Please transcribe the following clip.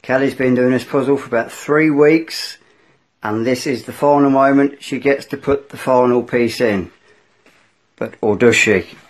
Kelly's been doing this puzzle for about 3 weeks, and this is the final moment she gets to put the final piece in. But, or does she?